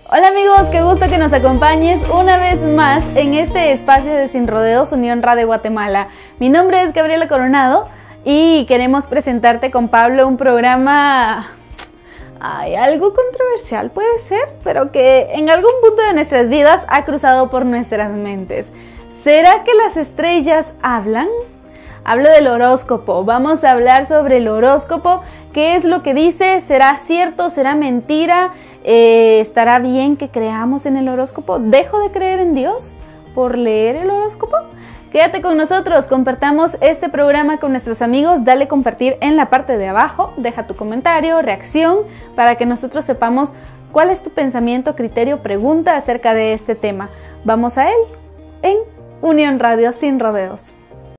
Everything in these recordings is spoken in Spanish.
Hola amigos, qué gusto que nos acompañes una vez más en este espacio de Sin Rodeos, Unión Radio Guatemala. Mi nombre es Gabriela Coronado y queremos presentarte con Pablo un programa algo controversial puede ser, pero que en algún punto de nuestras vidas ha cruzado por nuestras mentes. ¿Será que las estrellas hablan? Hablo del horóscopo. Vamos a hablar sobre el horóscopo. ¿Qué es lo que dice? ¿Será cierto? ¿Será mentira? ¿Estará bien que creamos en el horóscopo? ¿Dejo de creer en Dios por leer el horóscopo? Quédate con nosotros, compartamos este programa con nuestros amigos, dale compartir en la parte de abajo, deja tu comentario, reacción, para que nosotros sepamos cuál es tu pensamiento, criterio, pregunta acerca de este tema. Vamos a él en Unión Radio Sin Rodeos.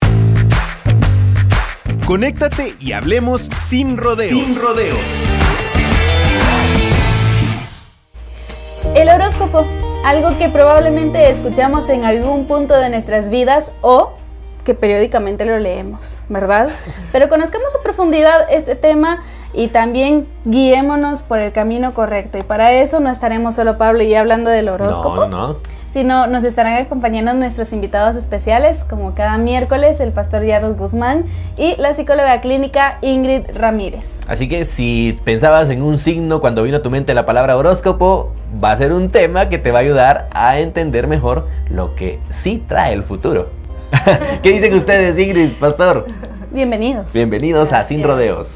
Conéctate y hablemos sin rodeos. Sin rodeos. El horóscopo, algo que probablemente escuchamos en algún punto de nuestras vidas o que periódicamente lo leemos, ¿verdad? Pero conozcamos a profundidad este tema y también guiémonos por el camino correcto. Y para eso no estaremos solo Pablo y yo hablando del horóscopo. No. Sino nos estarán acompañando nuestros invitados especiales, como cada miércoles, el pastor Yaros Guzmán y la psicóloga clínica Ingrid Ramírez. Así que si pensabas en un signo cuando vino a tu mente la palabra horóscopo, va a ser un tema que te va a ayudar a entender mejor lo que sí trae el futuro. ¿Qué dicen ustedes, Ingrid, pastor? Bienvenidos. Bienvenidos a Sin Rodeos.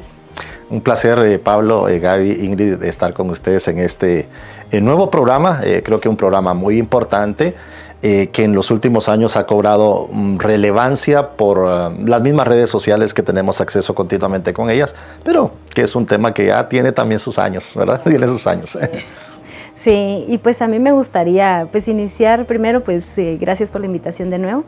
Un placer, Pablo, Gaby, Ingrid, de estar con ustedes en este nuevo programa. Creo que un programa muy importante que en los últimos años ha cobrado relevancia por las mismas redes sociales que tenemos acceso continuamente con ellas, pero que es un tema que ya tiene también sus años, ¿verdad? Tiene sus años. Sí, y pues a mí me gustaría pues iniciar primero, pues gracias por la invitación de nuevo,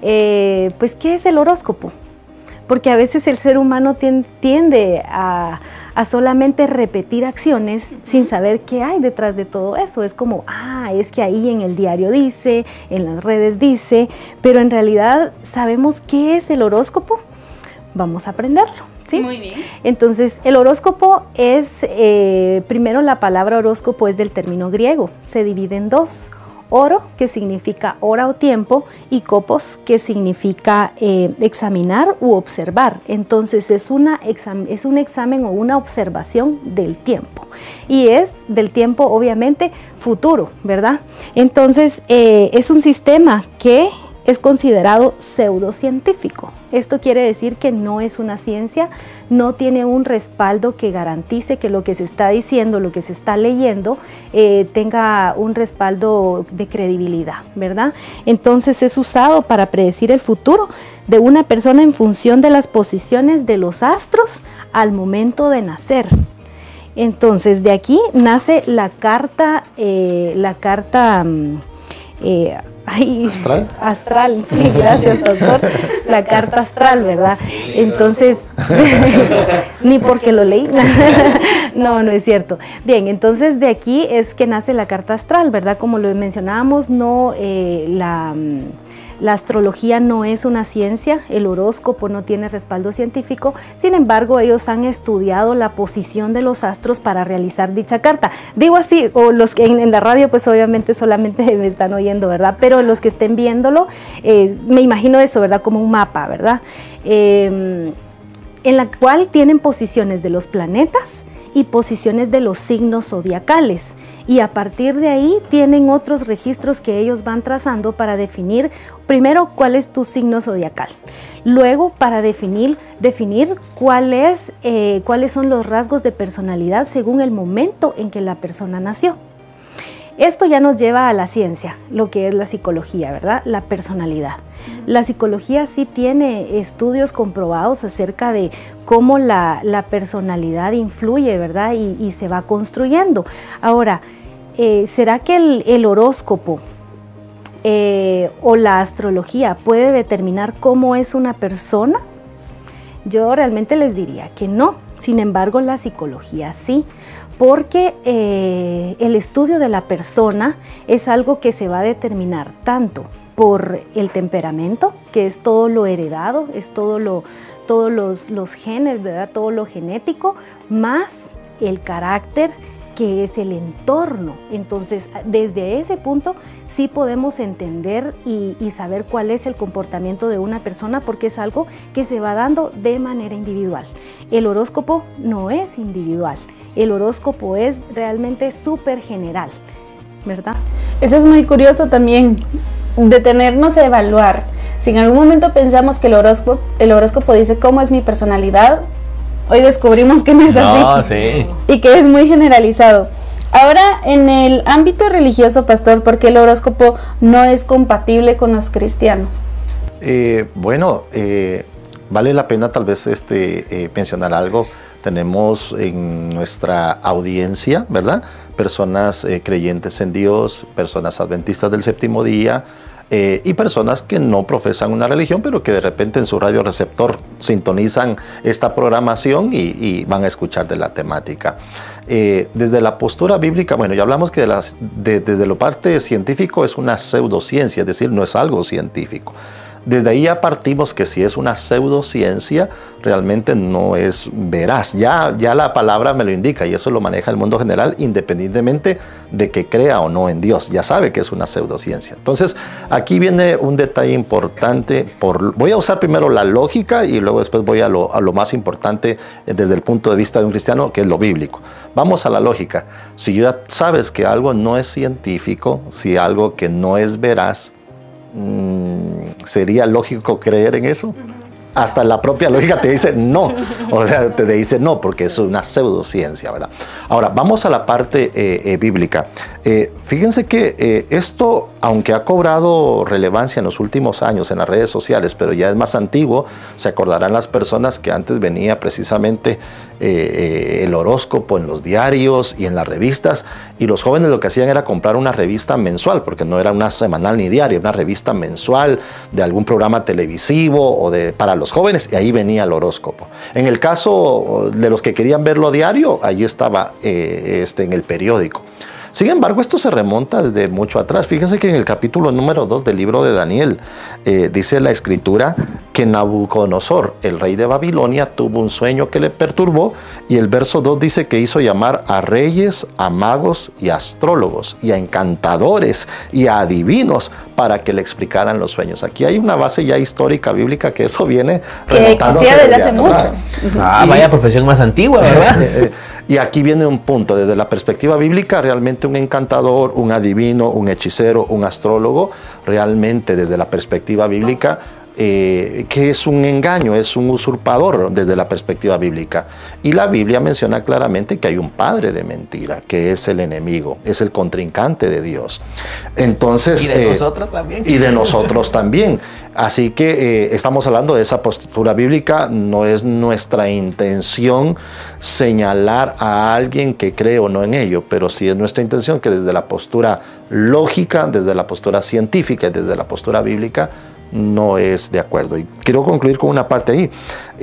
pues ¿qué es el horóscopo? Porque a veces el ser humano tiende a solamente repetir acciones sin saber qué hay detrás de todo eso. Es como, es que ahí en el diario dice, en las redes dice, pero en realidad ¿sabemos qué es el horóscopo? Vamos a aprenderlo. ¿Sí? Muy bien. Entonces, el horóscopo es, primero la palabra horóscopo es del término griego, se divide en dos. Oro, que significa hora o tiempo, y copos, que significa examinar u observar. Entonces es un examen o una observación del tiempo. Y es del tiempo, obviamente, futuro, ¿verdad? Entonces es un sistema que es considerado pseudocientífico. Esto quiere decir que no es una ciencia, no tiene un respaldo que garantice que lo que se está diciendo, lo que se está leyendo, tenga un respaldo de credibilidad, ¿verdad? Entonces es usado para predecir el futuro de una persona en función de las posiciones de los astros al momento de nacer. Entonces de aquí nace la carta astral, sí, gracias pastor, la carta astral, ¿verdad? Entonces, ni porque lo leí, no es cierto. Bien, entonces de aquí es que nace la carta astral, ¿verdad? Como lo mencionábamos, la astrología no es una ciencia, el horóscopo no tiene respaldo científico, sin embargo ellos han estudiado la posición de los astros para realizar dicha carta. Digo así, o los que en la radio pues obviamente solamente me están oyendo, ¿verdad? Pero los que estén viéndolo, me imagino eso, ¿verdad? Como un mapa, ¿verdad? En la cual tienen posiciones de los planetas y posiciones de los signos zodiacales, y a partir de ahí tienen otros registros que ellos van trazando para definir primero cuál es tu signo zodiacal, luego para definir cuáles son los rasgos de personalidad según el momento en que la persona nació. Esto ya nos lleva a la ciencia, lo que es la psicología, ¿verdad? La personalidad. La psicología sí tiene estudios comprobados acerca de cómo la personalidad influye, ¿verdad? Y se va construyendo. Ahora, ¿será que el horóscopo o la astrología puede determinar cómo es una persona? Yo realmente les diría que no. Sin embargo, la psicología sí. Porque el estudio de la persona es algo que se va a determinar tanto por el temperamento, que es todo lo heredado, es todos los genes, ¿verdad? Todo lo genético, más el carácter que es el entorno. Entonces, desde ese punto sí podemos entender y saber cuál es el comportamiento de una persona, porque es algo que se va dando de manera individual. El horóscopo no es individual, el horóscopo es realmente súper general, ¿verdad? Eso es muy curioso también, detenernos a evaluar. Si en algún momento pensamos que el horóscopo dice cómo es mi personalidad, hoy descubrimos que no es así. Sí. Y que es muy generalizado. Ahora, en el ámbito religioso, pastor, ¿por qué el horóscopo no es compatible con los cristianos? Vale la pena tal vez mencionar algo. Tenemos en nuestra audiencia, ¿verdad?, personas creyentes en Dios, personas adventistas del séptimo día, y personas que no profesan una religión, pero que de repente en su radioreceptor sintonizan esta programación y van a escuchar de la temática. Desde la postura bíblica, bueno, ya hablamos que desde lo parte científico es una pseudociencia, es decir, no es algo científico. Desde ahí ya partimos que si es una pseudociencia, realmente no es veraz. Ya la palabra me lo indica y eso lo maneja el mundo general independientemente de que crea o no en Dios. Ya sabe que es una pseudociencia. Entonces, aquí viene un detalle importante. Voy a usar primero la lógica y luego después voy a lo más importante desde el punto de vista de un cristiano, que es lo bíblico. Vamos a la lógica. Si ya sabes que algo no es científico, si algo que no es veraz, ¿sería lógico creer en eso? Hasta la propia lógica te dice no, o sea, te dice no, porque es una pseudociencia, ¿verdad? Ahora, vamos a la parte bíblica. Fíjense que esto, aunque ha cobrado relevancia en los últimos años en las redes sociales, pero ya es más antiguo, se acordarán las personas que antes venía precisamente el horóscopo en los diarios y en las revistas, y los jóvenes lo que hacían era comprar una revista mensual, porque no era una semanal ni diaria, una revista mensual de algún programa televisivo o para los jóvenes, y ahí venía el horóscopo. En el caso de los que querían verlo diario, ahí estaba en el periódico. Sin embargo, esto se remonta desde mucho atrás. Fíjense que en el capítulo número 2 del libro de Daniel dice la escritura que Nabucodonosor, el rey de Babilonia, tuvo un sueño que le perturbó, y el verso 2 dice que hizo llamar a reyes, a magos y a astrólogos y a encantadores y a adivinos para que le explicaran los sueños. Aquí hay una base ya histórica bíblica que eso viene remontándose desde hace mucho. Vaya profesión más antigua, ¿verdad? Y aquí viene un punto, desde la perspectiva bíblica, realmente un encantador, un adivino, un hechicero, un astrólogo, realmente desde la perspectiva bíblica, que es un engaño, es un usurpador desde la perspectiva bíblica. Y la Biblia menciona claramente que hay un padre de mentira, que es el enemigo, es el contrincante de Dios. Entonces, y de nosotros también. Y de nosotros también. Así que estamos hablando de esa postura bíblica. No es nuestra intención señalar a alguien que cree o no en ello, pero sí es nuestra intención que desde la postura lógica, desde la postura científica y desde la postura bíblica no es de acuerdo. Y quiero concluir con una parte ahí.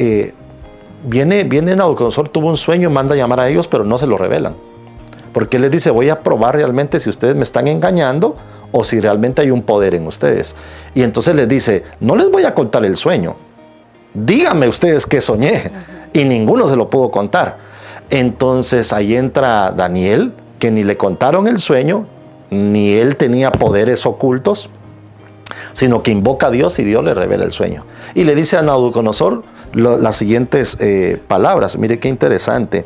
Viene Nabucodonosor, tuvo un sueño, manda a llamar a ellos, pero no se lo revelan. Porque les dice, voy a probar realmente si ustedes me están engañando o si realmente hay un poder en ustedes. Y entonces les dice, no les voy a contar el sueño, díganme ustedes qué soñé. Y ninguno se lo pudo contar. Entonces ahí entra Daniel, que ni le contaron el sueño, ni él tenía poderes ocultos, sino que invoca a Dios y Dios le revela el sueño. Y le dice a Nabucodonosor las siguientes palabras. Mire qué interesante.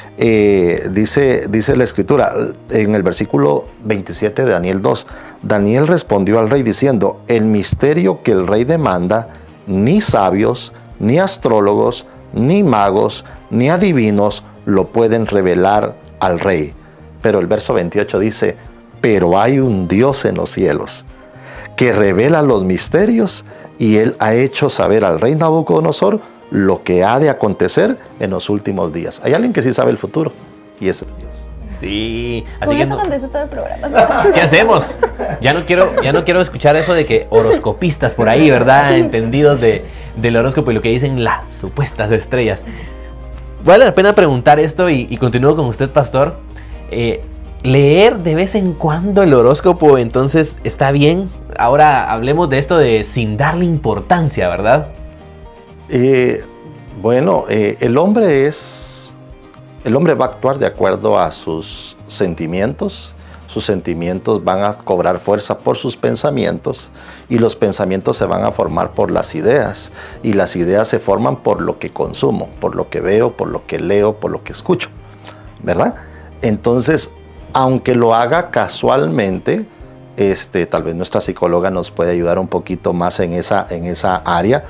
Dice la escritura en el versículo 27 de Daniel 2, Daniel respondió al rey diciendo, el misterio que el rey demanda, ni sabios, ni astrólogos, ni magos, ni adivinos lo pueden revelar al rey. Pero el verso 28 dice, pero hay un Dios en los cielos que revela los misterios, y él ha hecho saber al rey Nabucodonosor lo que ha de acontecer en los últimos días. Hay alguien que sí sabe el futuro, y es Dios. Sí, así Con que eso contesta todo el programa. ¿Qué hacemos? Ya no quiero escuchar eso de que horoscopistas por ahí, ¿verdad? Entendidos del horóscopo y lo que dicen las supuestas estrellas. Vale la pena preguntar esto y continúo con usted, pastor. Leer de vez en cuando el horóscopo, entonces, ¿está bien? Ahora hablemos de esto de sin darle importancia, ¿verdad? El hombre es El hombre va a actuar de acuerdo a sus sentimientos van a cobrar fuerza por sus pensamientos y los pensamientos se van a formar por las ideas y las ideas se forman por lo que consumo, por lo que veo, por lo que leo, por lo que escucho, ¿verdad? Entonces, aunque lo haga casualmente, tal vez nuestra psicóloga nos puede ayudar un poquito más en esa área.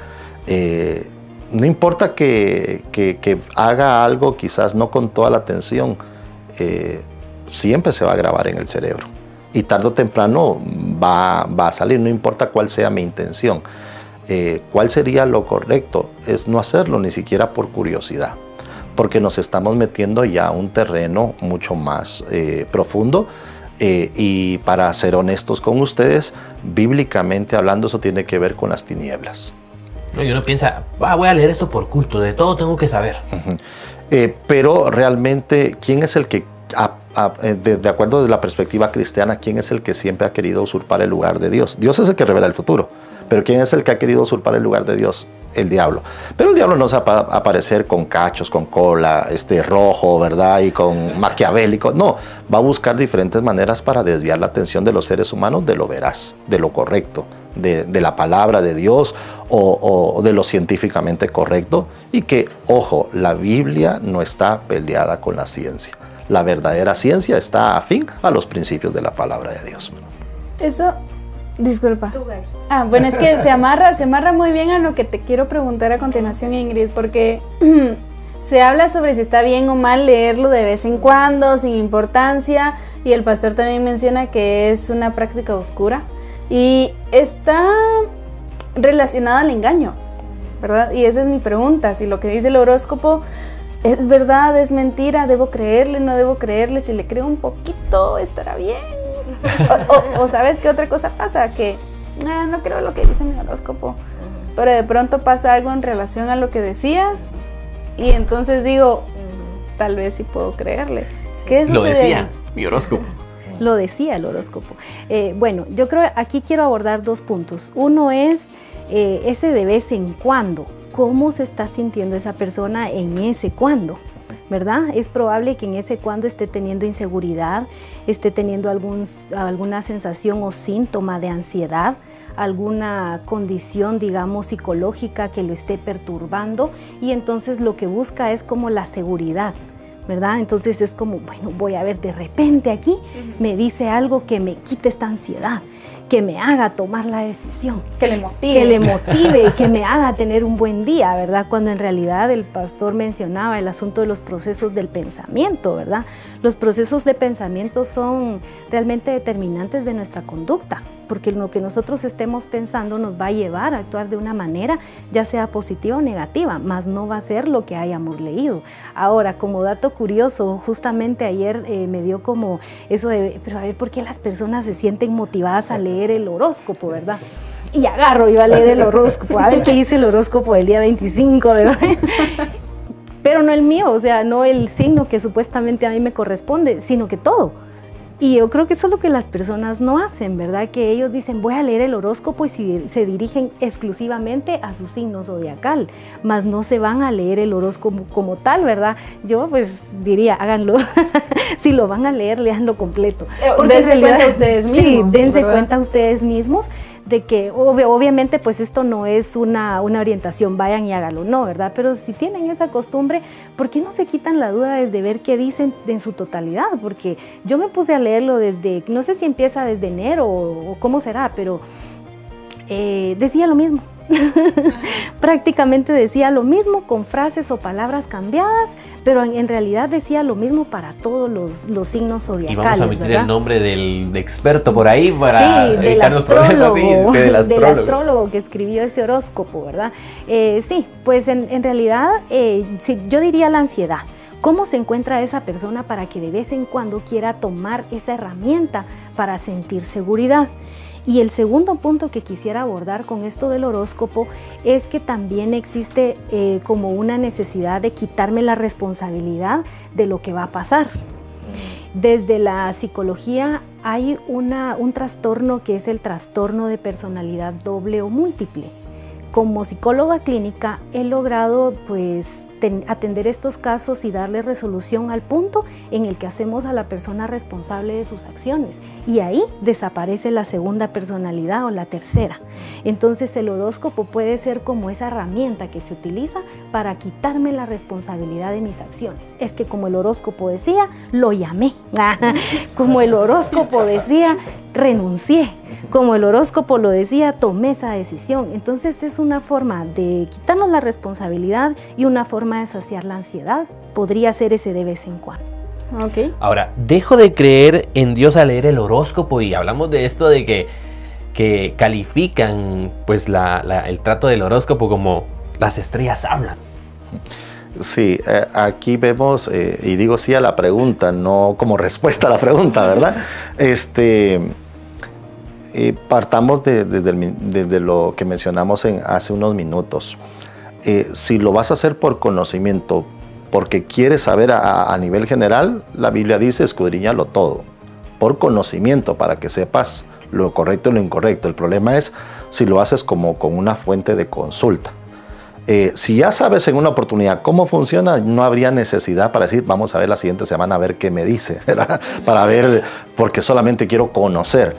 No importa que haga algo, quizás no con toda la atención, siempre se va a grabar en el cerebro y tarde o temprano va a salir, no importa cuál sea mi intención. ¿Cuál sería lo correcto? Es no hacerlo ni siquiera por curiosidad, porque nos estamos metiendo ya a un terreno mucho más profundo. Y para ser honestos con ustedes, bíblicamente hablando, eso tiene que ver con las tinieblas. No, y uno piensa, voy a leer esto por culto, de todo tengo que saber. Pero realmente, ¿quién es el que, de acuerdo de la perspectiva cristiana, quién es el que siempre ha querido usurpar el lugar de Dios? Dios es el que revela el futuro, pero ¿quién es el que ha querido usurpar el lugar de Dios? El diablo. Pero el diablo no se va a aparecer con cachos, con cola, rojo, ¿verdad? Y con maquiavélico. No, va a buscar diferentes maneras para desviar la atención de los seres humanos de lo veraz, de lo correcto, de la palabra de Dios o de lo científicamente correcto. Y que, ojo, la Biblia no está peleada con la ciencia. La verdadera ciencia está afín a los principios de la palabra de Dios. Eso... Disculpa. Bueno, es que se amarra muy bien a lo que te quiero preguntar a continuación, Ingrid, porque se habla sobre si está bien o mal leerlo de vez en cuando, sin importancia, y el pastor también menciona que es una práctica oscura y está relacionada al engaño, ¿verdad? Y esa es mi pregunta, si lo que dice el horóscopo es verdad, es mentira, debo creerle, no debo creerle, si le creo un poquito, estará bien. O ¿sabes qué otra cosa pasa? Que no creo lo que dice mi horóscopo, pero de pronto pasa algo en relación a lo que decía y entonces digo, tal vez sí puedo creerle. ¿Qué sucede? Lo decía mi horóscopo. Lo decía el horóscopo. Bueno, yo creo aquí quiero abordar dos puntos. Uno es ese de vez en cuando. ¿Cómo se está sintiendo esa persona en ese cuando? ¿Verdad? Es probable que en ese cuando esté teniendo inseguridad, esté teniendo alguna sensación o síntoma de ansiedad, alguna condición, digamos, psicológica que lo esté perturbando y entonces lo que busca es como la seguridad, ¿verdad? Entonces es como, bueno, voy a ver, de repente aquí me dice algo que me quite esta ansiedad, que me haga tomar la decisión. Que le motive. Que le motive, que me haga tener un buen día, ¿verdad? Cuando en realidad el pastor mencionaba el asunto de los procesos del pensamiento, ¿verdad? Los procesos de pensamiento son realmente determinantes de nuestra conducta, porque lo que nosotros estemos pensando nos va a llevar a actuar de una manera, ya sea positiva o negativa, más no va a ser lo que hayamos leído. Ahora, como dato curioso, justamente ayer me dio como eso de, pero a ver, ¿por qué las personas se sienten motivadas a leer el horóscopo, verdad? Y agarro, iba a leer el horóscopo, a ver qué dice el horóscopo del día 25 de mayo. Pero no el mío, o sea, no el signo que supuestamente a mí me corresponde, sino que todo. Y yo creo que eso es lo que las personas no hacen, ¿verdad? Que ellos dicen, voy a leer el horóscopo y se dirigen exclusivamente a su signo zodiacal, más no se van a leer el horóscopo como tal, ¿verdad? Yo pues diría, háganlo, si lo van a leer, leanlo completo. Dense cuenta ustedes mismos. Sí, dense ¿verdad? cuenta ustedes mismos de que obviamente pues esto no es una orientación, vayan y hágalo, no, ¿verdad? Pero si tienen esa costumbre, ¿por qué no se quitan la duda desde ver qué dicen en su totalidad? Porque yo me puse a leerlo desde, no sé si empieza desde enero o cómo será, pero decía lo mismo. Prácticamente decía lo mismo con frases o palabras cambiadas, pero en realidad decía lo mismo para todos los signos zodiacales. Y vamos a meter ¿verdad? el nombre del experto por ahí para sí, evitarnos problemas. Sí, del astrólogo que escribió ese horóscopo, ¿verdad? Sí, pues en realidad sí, yo diría la ansiedad. ¿Cómo se encuentra esa persona para que de vez en cuando quiera tomar esa herramienta para sentir seguridad? Y el segundo punto que quisiera abordar con esto del horóscopo es que también existe como una necesidad de quitarme la responsabilidad de lo que va a pasar. Desde la psicología hay un trastorno que es el trastorno de personalidad doble o múltiple. Como psicóloga clínica he logrado pues atender estos casos y darle resolución al punto en el que hacemos a la persona responsable de sus acciones. Y ahí desaparece la segunda personalidad o la tercera. Entonces el horóscopo puede ser como esa herramienta que se utiliza para quitarme la responsabilidad de mis acciones. Es que como el horóscopo decía, lo llamé. Como el horóscopo decía, renuncié. Como el horóscopo lo decía, tomé esa decisión. Entonces es una forma de quitarnos la responsabilidad y una forma de saciar la ansiedad. Podría ser ese de vez en cuando. Ok. Ahora, dejo de creer en Dios al leer el horóscopo, y hablamos de esto de que califican pues el trato del horóscopo como las estrellas hablan. Sí, aquí vemos, y digo sí a la pregunta, no como respuesta a la pregunta, ¿verdad? Partamos desde lo que mencionamos hace unos minutos. Si lo vas a hacer por conocimiento, porque quieres saber a nivel general, la Biblia dice escudriñalo todo, por conocimiento, para que sepas lo correcto y lo incorrecto. El problema es si lo haces como con una fuente de consulta. Si ya sabes en una oportunidad cómo funciona, no habría necesidad para decir, vamos a ver la siguiente semana a ver qué me dice, ¿verdad? Para ver, porque solamente quiero conocer.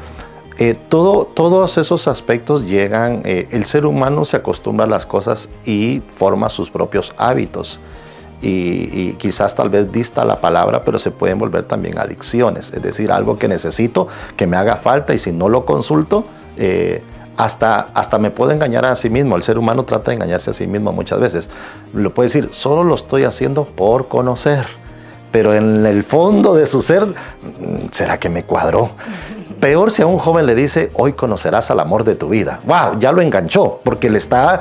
Todos esos aspectos llegan, el ser humano se acostumbra a las cosas y forma sus propios hábitos. Y quizás tal vez dista la palabra, pero se pueden volver también adicciones. Es decir, algo que necesito, que me haga falta, y si no lo consulto, hasta me puedo engañar a sí mismo. El ser humano trata de engañarse a sí mismo muchas veces. Lo puede decir, solo lo estoy haciendo por conocer, pero en el fondo de su ser, ¿será que me cuadró? Peor si a un joven le dice, hoy conocerás al amor de tu vida. ¡Wow! Ya lo enganchó, porque le está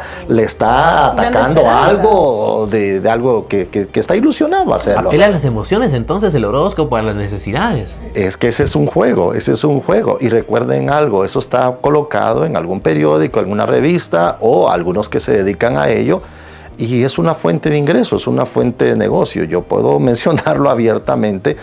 atacando algo de algo que está ilusionado a hacerlo. Apela a las emociones, entonces, el horóscopo, a las necesidades. Es que ese es un juego. Y recuerden algo, eso está colocado en algún periódico, alguna revista, o algunos que se dedican a ello, y es una fuente de ingresos, es una fuente de negocio. Yo puedo mencionarlo abiertamente.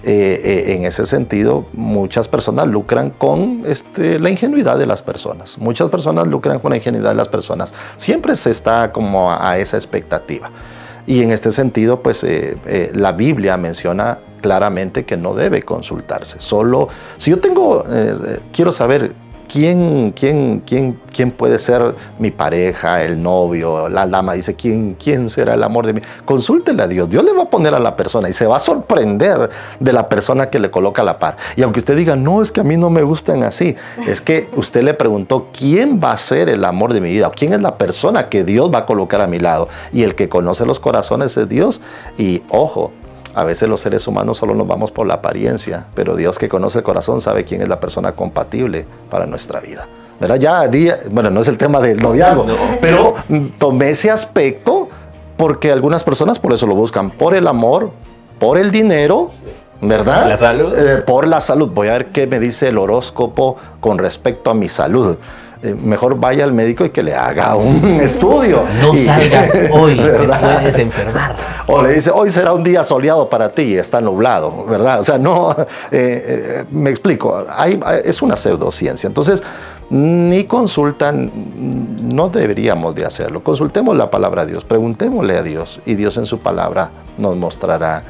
En ese sentido, muchas personas lucran con la ingenuidad de las personas. Muchas personas lucran con la ingenuidad de las personas. Siempre se está como a esa expectativa. Y en este sentido, pues la Biblia menciona claramente que no debe consultarse. Solo si yo quiero saber ¿quién puede ser mi pareja, el novio, la dama? Dice, ¿quién será el amor de mí? Consúltele a Dios. Dios le va a poner a la persona y se va a sorprender de la persona que le coloca a la par. Y aunque usted diga, no, es que a mí no me gustan así, es que usted le preguntó, ¿quién va a ser el amor de mi vida? ¿Quién es la persona que Dios va a colocar a mi lado? Y el que conoce los corazones es Dios. Y ojo, a veces los seres humanos solo nos vamos por la apariencia, pero Dios, que conoce el corazón, sabe quién es la persona compatible para nuestra vida. ¿Verdad? Bueno, no es el tema del noviazgo, pero tomé ese aspecto porque algunas personas por eso lo buscan, por el amor, por el dinero, ¿verdad? La salud. Por la salud. Voy a ver qué me dice el horóscopo con respecto a mi salud. Mejor vaya al médico y que le haga un estudio. No salgas hoy, ¿verdad? Te puedes enfermar. O le dice, hoy será un día soleado para ti y está nublado, ¿verdad? O sea, no, me explico, es una pseudociencia. Entonces, ni consultan, no deberíamos de hacerlo. Consultemos la palabra de Dios, preguntémosle a Dios, y Dios en su palabra nos mostrará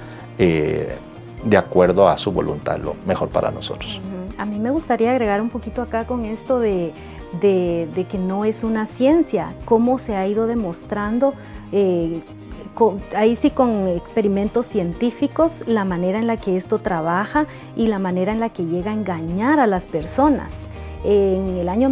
de acuerdo a su voluntad lo mejor para nosotros. A mí me gustaría agregar un poquito acá con esto de que no es una ciencia, cómo se ha ido demostrando, ahí sí con experimentos científicos, la manera en la que esto trabaja y la manera en la que llega a engañar a las personas. En el año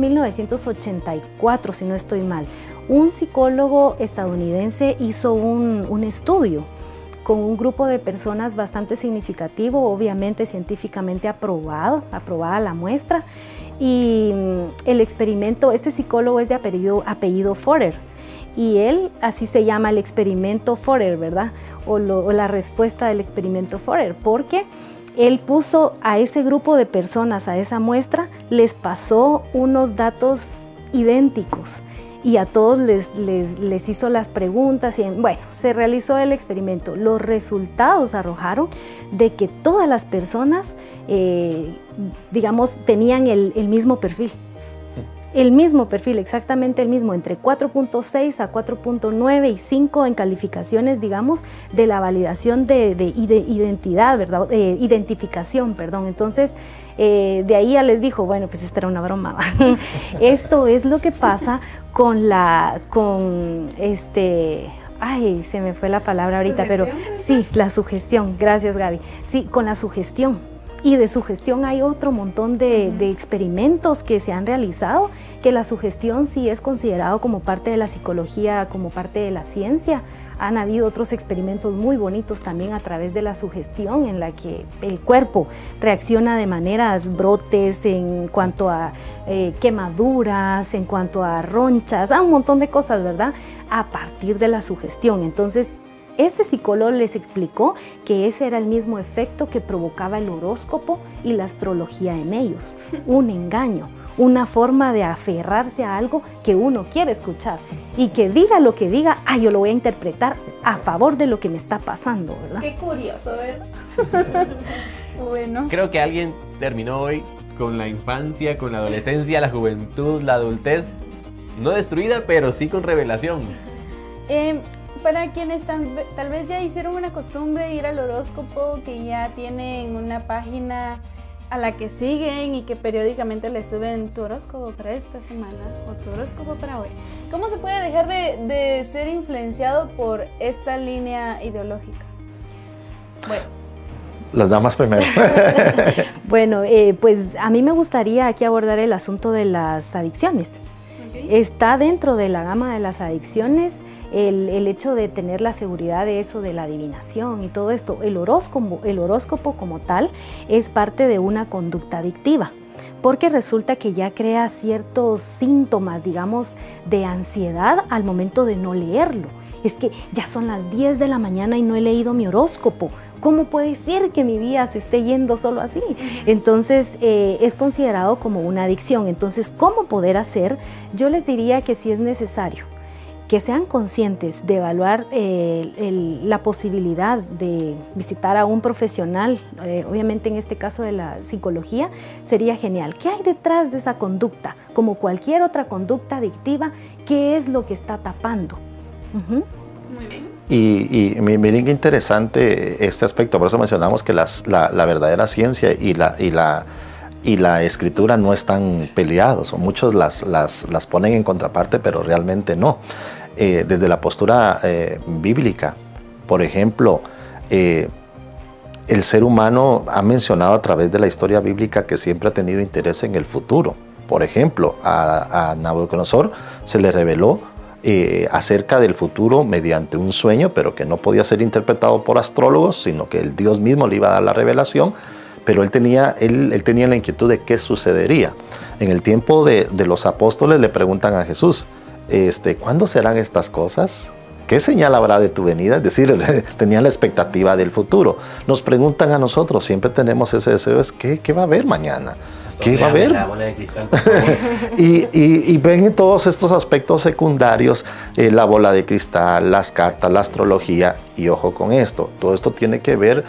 1984, si no estoy mal, un psicólogo estadounidense hizo un estudio con un grupo de personas bastante significativo, obviamente científicamente aprobada la muestra, y el experimento, este psicólogo es de apellido Forer, y él, así se llama el experimento Forer, ¿verdad? O la respuesta del experimento Forer, porque él puso a ese grupo de personas, a esa muestra, les pasó unos datos idénticos, y a todos les hizo las preguntas y bueno, se realizó el experimento. Los resultados arrojaron de que todas las personas, digamos, tenían el mismo perfil. el mismo perfil, exactamente el mismo, entre 4.6 a 4.9 y 5 en calificaciones, digamos, de la validación de identidad, ¿verdad? Identificación, perdón. Entonces, de ahí ya les dijo, bueno, pues esta era una broma. Esto es lo que pasa ay, se me fue la palabra ahorita, pero sí, la sugestión. Gracias, Gaby. Sí, con la sugestión. Y de sugestión hay otro montón de experimentos que se han realizado, que la sugestión sí es considerado como parte de la psicología, como parte de la ciencia. Han habido otros experimentos muy bonitos también a través de la sugestión, en la que el cuerpo reacciona de maneras, brotes en cuanto a quemaduras, en cuanto a ronchas, a un montón de cosas, ¿verdad? A partir de la sugestión. Entonces, este psicólogo les explicó que ese era el mismo efecto que provocaba el horóscopo y la astrología en ellos, un engaño, una forma de aferrarse a algo que uno quiere escuchar y que diga lo que diga, yo lo voy a interpretar a favor de lo que me está pasando, ¿verdad? Qué curioso, ¿verdad? Bueno. Creo que alguien terminó hoy con la infancia, con la adolescencia, la juventud, la adultez, no destruida, pero sí con revelación. Para quienes tal vez ya hicieron una costumbre de ir al horóscopo, que ya tienen una página a la que siguen y que periódicamente les suben tu horóscopo para esta semana o tu horóscopo para hoy, ¿cómo se puede dejar de ser influenciado por esta línea ideológica? Bueno. Las damas primero. Bueno, pues a mí me gustaría aquí abordar el asunto de las adicciones. Okay. Está dentro de la gama de las adicciones el hecho de tener la seguridad de eso, de la adivinación y todo esto. El horóscopo como tal es parte de una conducta adictiva, porque resulta que ya crea ciertos síntomas, digamos, de ansiedad al momento de no leerlo. Es que ya son las 10 de la mañana y no he leído mi horóscopo. ¿Cómo puede ser que mi día se esté yendo solo así? Entonces, es considerado como una adicción. Entonces, ¿cómo poder hacer? Yo les diría que sí es necesario que sean conscientes de evaluar la posibilidad de visitar a un profesional, obviamente en este caso de la psicología, sería genial. ¿Qué hay detrás de esa conducta? Como cualquier otra conducta adictiva, ¿qué es lo que está tapando? Muy bien. Y miren qué interesante este aspecto, por eso mencionamos que la verdadera ciencia y la escritura no están peleados, o muchos las ponen en contraparte, pero realmente no. Desde la postura bíblica, por ejemplo, el ser humano ha mencionado a través de la historia bíblica que siempre ha tenido interés en el futuro. Por ejemplo, a Nabucodonosor se le reveló acerca del futuro mediante un sueño, pero que no podía ser interpretado por astrólogos, sino que el Dios mismo le iba a dar la revelación. Pero él tenía la inquietud de qué sucedería. En el tiempo de los apóstoles le preguntan a Jesús, ¿cuándo serán estas cosas? ¿Qué señal habrá de tu venida? Es decir, tenían la expectativa del futuro. Nos preguntan a nosotros, siempre tenemos ese deseo, ¿qué va a haber mañana? ¿Qué va a haber? La bola de cristal, por favor. y ven todos estos aspectos secundarios, la bola de cristal, las cartas, la astrología, y ojo con esto, todo esto tiene que ver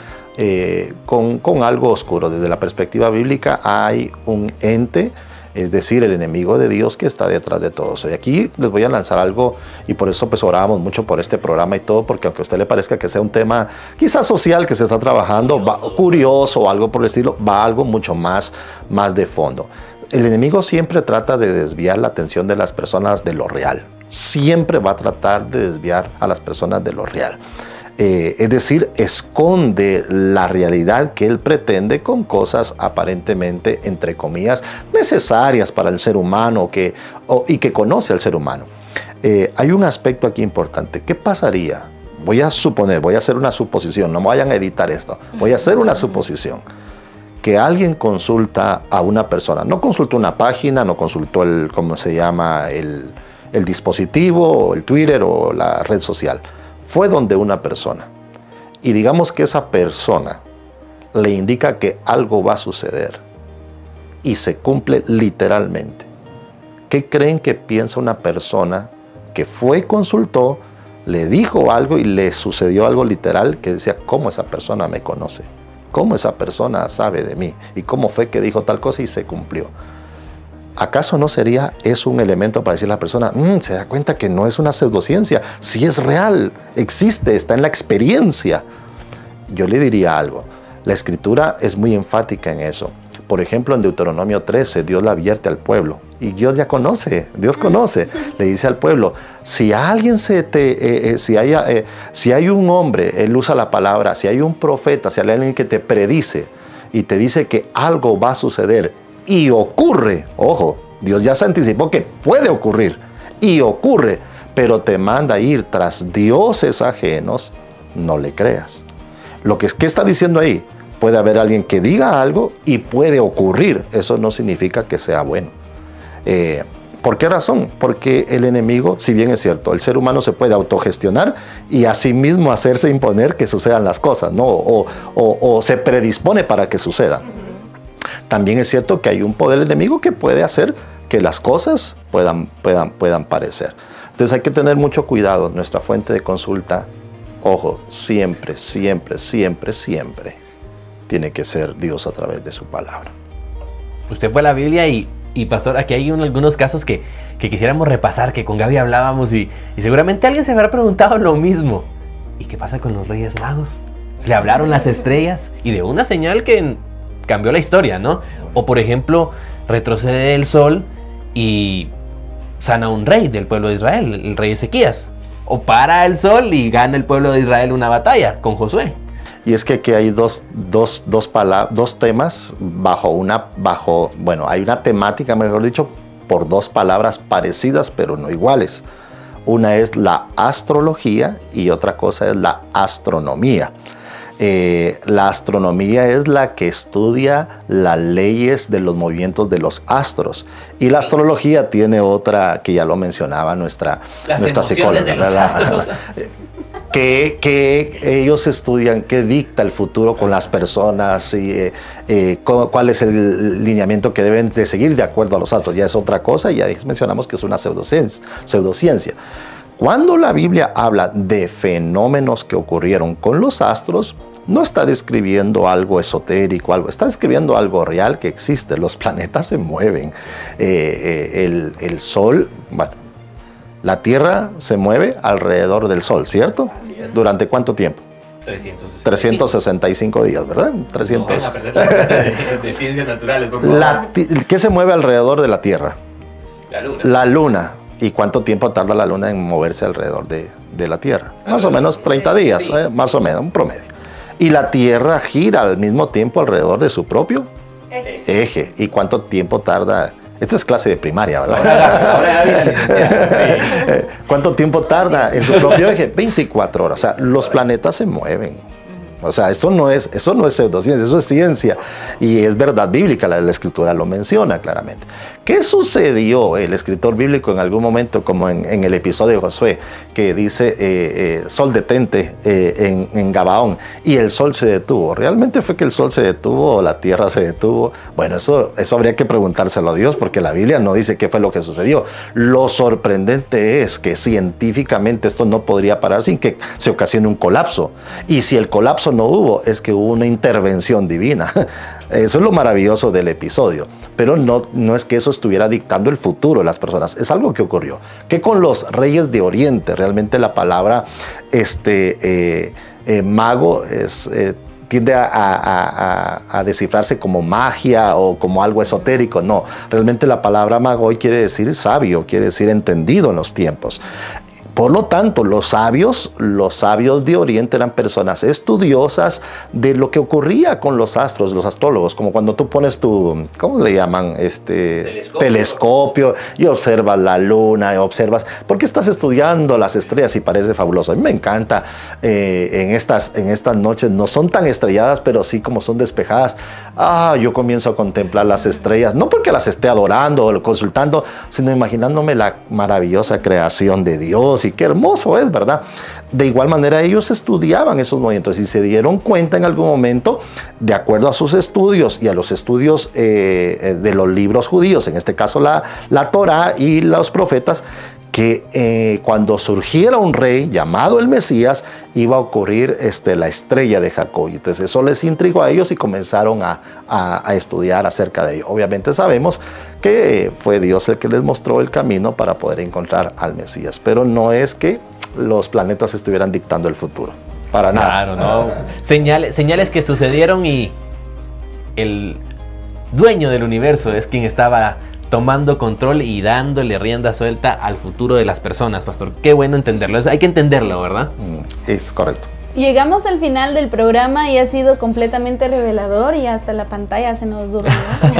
con algo oscuro. Desde la perspectiva bíblica hay un ente, es decir, el enemigo de Dios que está detrás de todo eso. Y aquí les voy a lanzar algo, y por eso pues orábamos mucho por este programa y todo, porque aunque a usted le parezca que sea un tema quizás social que se está trabajando, curioso o algo por el estilo, va algo mucho más de fondo. El enemigo siempre trata de desviar la atención de las personas de lo real. Siempre va a tratar de desviar a las personas de lo real. Es decir, esconde la realidad que él pretende con cosas aparentemente, entre comillas, necesarias para el ser humano y que conoce al ser humano. Hay un aspecto aquí importante. ¿Qué pasaría? Voy a hacer una suposición, no me vayan a editar esto. Voy a hacer una suposición. Que alguien consulta a una persona, no consultó una página, no consultó el dispositivo, o el Twitter o la red social. Fue donde una persona, y digamos que esa persona le indica que algo va a suceder y se cumple literalmente. ¿Qué creen que piensa una persona que fue y consultó, le dijo algo y le sucedió algo literal, que decía, ¿cómo esa persona me conoce? ¿Cómo esa persona sabe de mí? ¿Y cómo fue que dijo tal cosa y se cumplió? ¿Acaso no sería eso un elemento para decir a la persona, se da cuenta que no es una pseudociencia, sí es real, existe, está en la experiencia? Yo le diría algo, la Escritura es muy enfática en eso. Por ejemplo, en Deuteronomio 13, Dios la advierte al pueblo. Y Dios ya conoce, Dios conoce. Le dice al pueblo, si alguien si hay un hombre, él usa la palabra, si hay un profeta, si hay alguien que te predice y te dice que algo va a suceder y ocurre, ojo, Dios ya se anticipó que puede ocurrir y ocurre, pero te manda a ir tras dioses ajenos, no le creas. ¿Qué está diciendo ahí? Puede haber alguien que diga algo y puede ocurrir. Eso no significa que sea bueno. ¿Por qué razón? Porque el enemigo, si bien es cierto, el ser humano se puede autogestionar y asimismo hacerse imponer que sucedan las cosas, ¿no? O se predispone para que sucedan. También es cierto que hay un poder enemigo que puede hacer que las cosas puedan parecer. Entonces hay que tener mucho cuidado. Nuestra fuente de consulta, ojo, siempre, siempre, siempre, siempre tiene que ser Dios a través de su palabra. Usted fue a la Biblia y pastor, aquí hay algunos casos que quisiéramos repasar, que con Gaby hablábamos y seguramente alguien se habrá preguntado lo mismo. ¿Y qué pasa con los Reyes Magos? Le hablaron las estrellas y de una señal que cambió la historia, ¿no? O por ejemplo, retrocede el sol y sana un rey del pueblo de Israel, el rey Ezequías. O para el sol y gana el pueblo de Israel una batalla con Josué. Y es que aquí hay dos temas hay una temática, mejor dicho, por dos palabras parecidas pero no iguales. Una es la astrología y otra cosa es la astronomía. La astronomía es la que estudia las leyes de los movimientos de los astros. Y la astrología tiene otra que ya lo mencionaba nuestra psicóloga. Que ellos estudian qué dicta el futuro con las personas y cuál es el lineamiento que deben de seguir de acuerdo a los astros. Ya es otra cosa, ya mencionamos que es una pseudociencia. Cuando la Biblia habla de fenómenos que ocurrieron con los astros, no está describiendo algo esotérico, está describiendo algo real que existe. Los planetas se mueven, el Sol, la Tierra se mueve alrededor del Sol, ¿cierto? ¿Durante cuánto tiempo? 365 días, ¿verdad? 300. No van a perder la clase de ciencias naturales, por favor. ¿Qué se mueve alrededor de la Tierra? La Luna. La Luna. ¿Y cuánto tiempo tarda la Luna en moverse alrededor de la Tierra? Más o menos 30 días, más o menos, un promedio. Y la Tierra gira al mismo tiempo alrededor de su propio eje. ¿Y cuánto tiempo tarda? Esta es clase de primaria, ¿verdad? Ahora ¿Cuánto tiempo tarda en su propio eje? 24 horas. O sea, los planetas se mueven. O sea, eso no es pseudociencia, eso es ciencia. Y es verdad bíblica, la Escritura lo menciona claramente. ¿Qué sucedió? El escritor bíblico en algún momento, como en el episodio de Josué, que dice, sol detente en Gabaón, y el sol se detuvo. ¿Realmente fue que el sol se detuvo o la tierra se detuvo? Bueno, eso habría que preguntárselo a Dios, porque la Biblia no dice qué fue lo que sucedió. Lo sorprendente es que científicamente esto no podría parar sin que se ocasione un colapso. Y si el colapso no hubo, es que hubo una intervención divina. Eso es lo maravilloso del episodio. Pero no es que eso estuviera dictando el futuro de las personas. Es algo que ocurrió. Que con los reyes de Oriente, realmente la palabra mago tiende a descifrarse como magia o como algo esotérico. No, realmente la palabra mago hoy quiere decir sabio, quiere decir entendido en los tiempos. Por lo tanto, los sabios de Oriente eran personas estudiosas de lo que ocurría con los astros, los astrólogos, como cuando tú pones tu, ¿cómo le llaman? Telescopio y observas la luna, y observas, porque estás estudiando las estrellas y parece fabuloso. A mí me encanta en estas noches, no son tan estrelladas, pero sí como son despejadas. Yo comienzo a contemplar las estrellas, no porque las esté adorando o consultando, sino imaginándome la maravillosa creación de Dios. Y qué hermoso es, ¿verdad? De igual manera ellos estudiaban esos movimientos y se dieron cuenta en algún momento, de acuerdo a sus estudios y a los estudios de los libros judíos, en este caso la Torá y los profetas, que cuando surgiera un rey llamado el Mesías, iba a ocurrir la estrella de Jacob. Entonces eso les intrigó a ellos y comenzaron a estudiar acerca de ello. Obviamente sabemos que fue Dios el que les mostró el camino para poder encontrar al Mesías, pero no es que los planetas estuvieran dictando el futuro, para nada. Claro, no. Señales que sucedieron y el dueño del universo es quien estaba tomando control y dándole rienda suelta al futuro de las personas, pastor. Qué bueno entenderlo. Hay que entenderlo, ¿verdad? Es correcto. Llegamos al final del programa y ha sido completamente revelador y hasta la pantalla se nos durmió.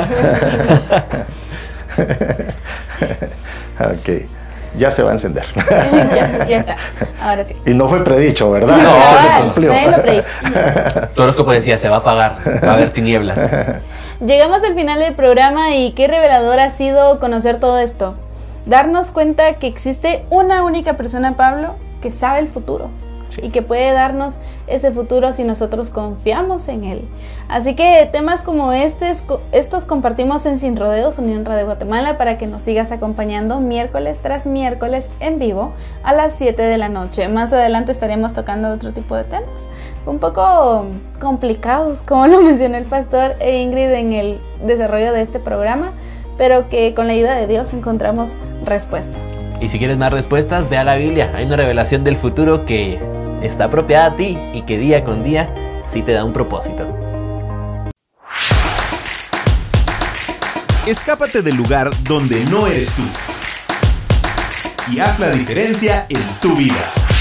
Ok, ya se va a encender. ya está, ahora sí. Y no fue predicho, ¿verdad? No, se cumplió. nadie lo predijo. Tu horóscopo decía, se va a apagar, va a haber tinieblas. Llegamos al final del programa y qué revelador ha sido conocer todo esto. Darnos cuenta que existe una única persona, Pablo, que sabe el futuro. Sí. Y que puede darnos ese futuro si nosotros confiamos en él. Así que temas como estos compartimos en Sin Rodeos, Unión Radio Guatemala, para que nos sigas acompañando miércoles tras miércoles en vivo a las 7 de la noche. Más adelante estaremos tocando otro tipo de temas un poco complicados, como lo mencionó el pastor e Ingrid en el desarrollo de este programa, pero que con la ayuda de Dios encontramos respuesta. Y si quieres más respuestas, ve a la Biblia. Hay una revelación del futuro que está apropiada a ti y que día con día sí te da un propósito. Escápate del lugar donde no eres tú y haz la diferencia en tu vida.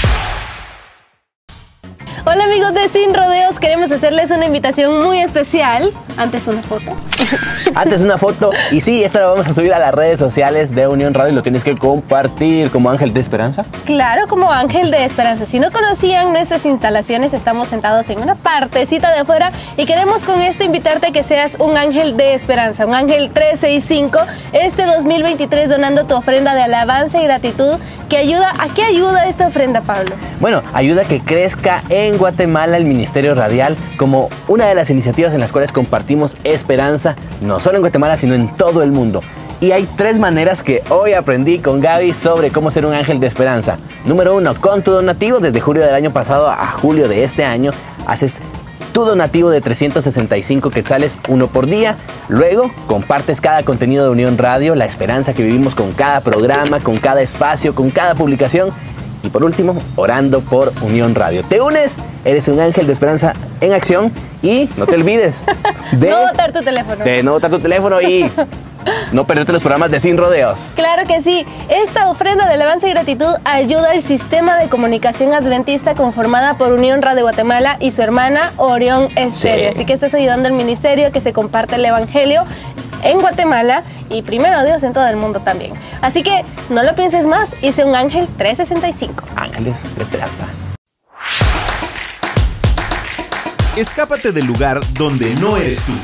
Hola amigos de Sin Rodeos, queremos hacerles una invitación muy especial. Antes una foto. Antes una foto. Y sí, esta la vamos a subir a las redes sociales de Unión Radio y lo tienes que compartir como Ángel de Esperanza. Claro, como Ángel de Esperanza. Si no conocían nuestras instalaciones, estamos sentados en una partecita de afuera y queremos con esto invitarte a que seas un ángel de esperanza, un ángel 365 este 2023, donando tu ofrenda de alabanza y gratitud. ¿A qué ayuda esta ofrenda, Pablo? Bueno, ayuda a que crezca en Guatemala el Ministerio Radial como una de las iniciativas en las cuales compartimos esperanza, no solo en Guatemala, sino en todo el mundo. Y hay 3 maneras que hoy aprendí con Gaby sobre cómo ser un ángel de esperanza. Número 1, con tu donativo. Desde julio del año pasado a julio de este año, haces tu donativo de 365 quetzales, 1 por día. Luego compartes cada contenido de Unión Radio, la esperanza que vivimos con cada programa, con cada espacio, con cada publicación. Y por último, orando por Unión Radio. Te unes, eres un ángel de esperanza en acción y no te olvides de no botar tu teléfono. De no botar tu teléfono y no perderte los programas de Sin Rodeos. Claro que sí. Esta ofrenda de alabanza y gratitud ayuda al sistema de comunicación adventista conformada por Unión Radio Guatemala y su hermana Orión Estéreo. Sí. Así que estás ayudando al ministerio que se comparte el evangelio en Guatemala y primero Dios en todo el mundo también. Así que no lo pienses más y sé un ángel 365. Ángeles de esperanza. Escápate del lugar donde no eres tú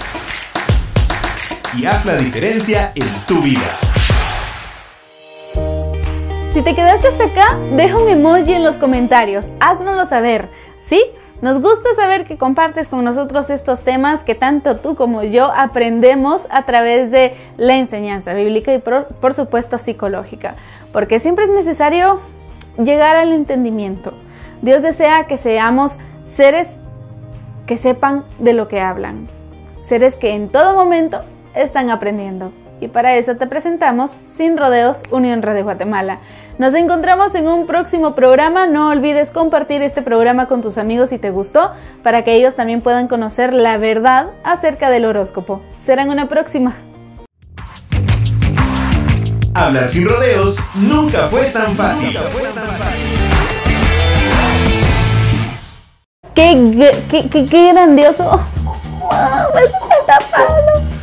y haz la diferencia en tu vida. Si te quedaste hasta acá, deja un emoji en los comentarios, háznoslo saber, ¿sí? Nos gusta saber que compartes con nosotros estos temas que tanto tú como yo aprendemos a través de la enseñanza bíblica y por supuesto psicológica, porque siempre es necesario llegar al entendimiento. Dios desea que seamos seres que sepan de lo que hablan, seres que en todo momento están aprendiendo. Y para eso te presentamos Sin Rodeos, Unión Radio Guatemala. Nos encontramos en un próximo programa. No olvides compartir este programa con tus amigos si te gustó, para que ellos también puedan conocer la verdad acerca del horóscopo. Será en una próxima. Hablar sin rodeos nunca fue tan fácil. ¡Qué grandioso! ¡Wow! ¡Me falta Pablo!